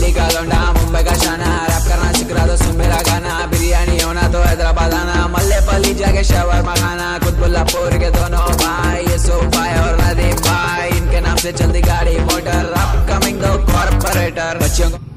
दिल्ली का लौंडा मुंबई का शाना, रैप करना सीख रहा तो सुन मेरा गाना, बिरयानी होना तो हैदराबाद आना, मल्ले पली जाके शवरमा खाना, कुतुबुल्लापुर के दोनों भाई यूसुफ भाई और नदीम भाई, इनके नाम से चलती गाड़ी मोटर, अपकमिंग दो कॉर्पोरेटर बच्चों को